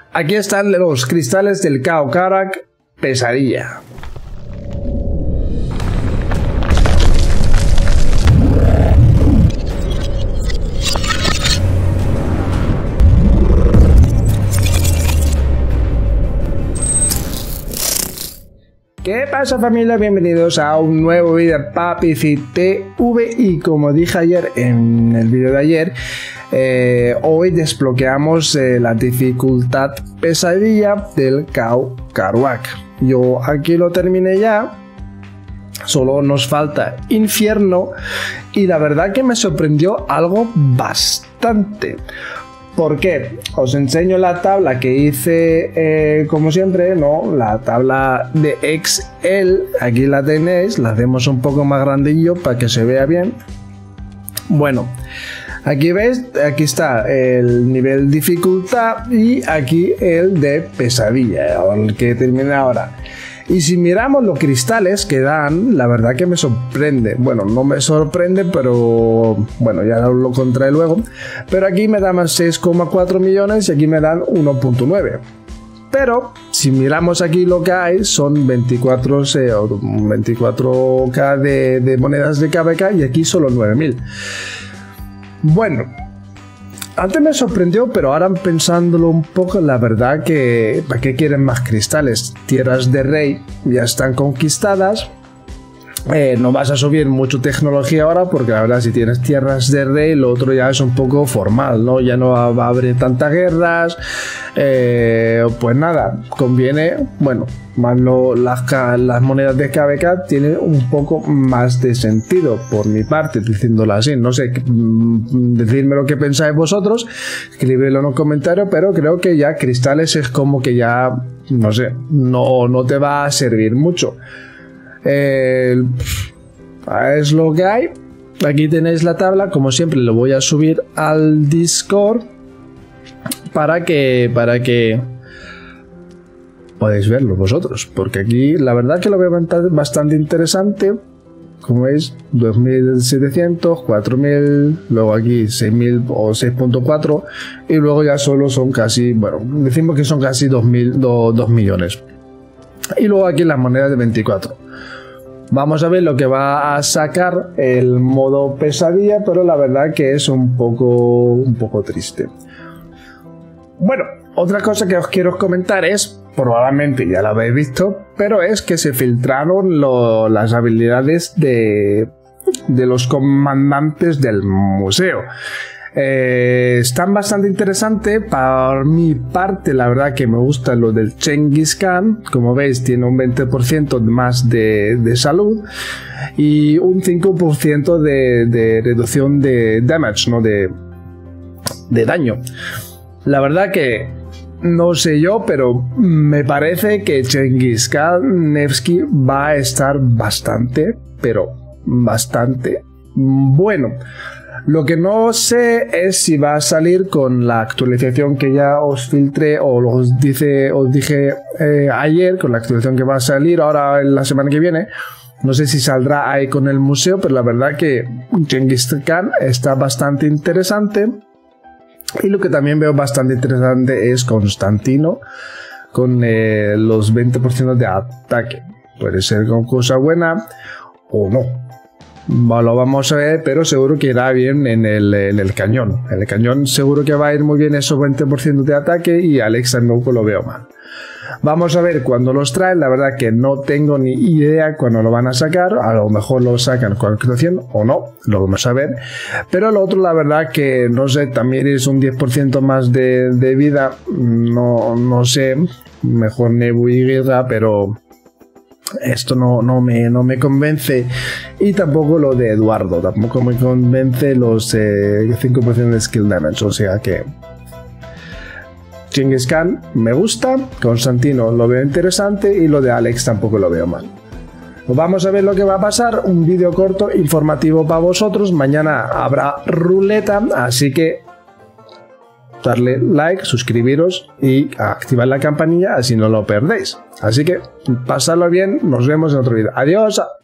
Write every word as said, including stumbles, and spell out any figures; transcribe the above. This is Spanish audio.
Aquí están los cristales del Khao Karak Pesadilla. ¿Qué pasa, familia? Bienvenidos a un nuevo vídeo de Papicid T V. Y como dije ayer en el vídeo de ayer, eh, hoy desbloqueamos eh, la dificultad pesadilla del Khao Karak. Yo aquí lo terminé ya, solo nos falta infierno, y la verdad que me sorprendió algo bastante. ¿Por qué? Os enseño la tabla que hice, eh, como siempre, ¿no? La tabla de Excel, aquí la tenéis, la hacemos un poco más grandillo para que se vea bien. Bueno, aquí veis, aquí está el nivel dificultad y aquí el de pesadilla, el que termina ahora. Y si miramos los cristales que dan, la verdad que me sorprende. Bueno, no me sorprende, pero bueno, ya lo contaré luego. Pero aquí me dan seis coma cuatro millones y aquí me dan uno punto nueve. Pero si miramos aquí lo que hay, son veinticuatro K de, de monedas de K B K y aquí solo nueve mil. Bueno, antes me sorprendió, pero ahora pensándolo un poco, la verdad que ¿para qué quieren más cristales? Tierras de rey ya están conquistadas. Eh, no vas a subir mucho tecnología ahora, porque la verdad si tienes tierras de rey, lo otro ya es un poco formal, ¿no? Ya no va, va a haber tantas guerras. Eh, pues nada, conviene, bueno, más lo, las, las monedas de K B K tienen un poco más de sentido, por mi parte, diciéndolo así. No sé, decidme lo que pensáis vosotros, escribidlo en los comentarios, pero creo que ya cristales es como que ya, no sé, no, no te va a servir mucho. Eh, es lo que hay. Aquí tenéis la tabla, como siempre lo voy a subir al Discord para que para que podáis verlo vosotros, porque aquí la verdad que lo veo bastante interesante. Como veis, dos mil setecientos, cuatro mil, luego aquí seis mil o seis punto cuatro, y luego ya solo son casi, bueno, decimos que son casi dos millones. Y luego aquí las monedas de veinticuatro. Vamos a ver lo que va a sacar el modo pesadilla, pero la verdad que es un poco, un poco triste. Bueno, otra cosa que os quiero comentar es, probablemente ya la habéis visto, pero es que se filtraron lo, las habilidades de, de los comandantes del museo. Eh, están bastante interesantes. Para mi parte, la verdad que me gusta lo del Genghis Khan. Como veis, tiene un veinte por ciento más de, de salud y un cinco por ciento de, de reducción de damage, ¿no? de, de daño. La verdad que no sé yo, pero me parece que Genghis Khan Nevsky va a estar bastante, pero bastante bueno. Lo que no sé es si va a salir con la actualización que ya os filtré o os, dice, os dije eh, ayer, con la actualización que va a salir ahora en la semana que viene. No sé si saldrá ahí con el museo, pero la verdad que Genghis Khan está bastante interesante. Y lo que también veo bastante interesante es Constantino con eh, los veinte por ciento de ataque. Puede ser con cosa buena o no. Lo vamos a ver, pero seguro que irá bien en el, en el cañón. En el cañón seguro que va a ir muy bien esos veinte por ciento de ataque, y Alex tampoco lo veo mal. Vamos a ver cuándo los traen. La verdad que no tengo ni idea cuándo lo van a sacar. A lo mejor lo sacan con actualización o no, lo vamos a ver. Pero lo otro, la verdad que no sé, también es un diez por ciento más de, de vida. No, no sé, mejor Nebu y Guerra, pero esto no, no, me, no me convence. Y tampoco lo de Eduardo, tampoco me convence los eh, cinco por ciento de skill damage. O sea que Genghis Khan me gusta, Constantino lo veo interesante y lo de Alex tampoco lo veo mal. Vamos a ver lo que va a pasar. Un vídeo corto informativo para vosotros. Mañana habrá ruleta, así que darle like, suscribiros y activar la campanilla, así no lo perdéis. Así que pasadlo bien, nos vemos en otro vídeo. Adiós.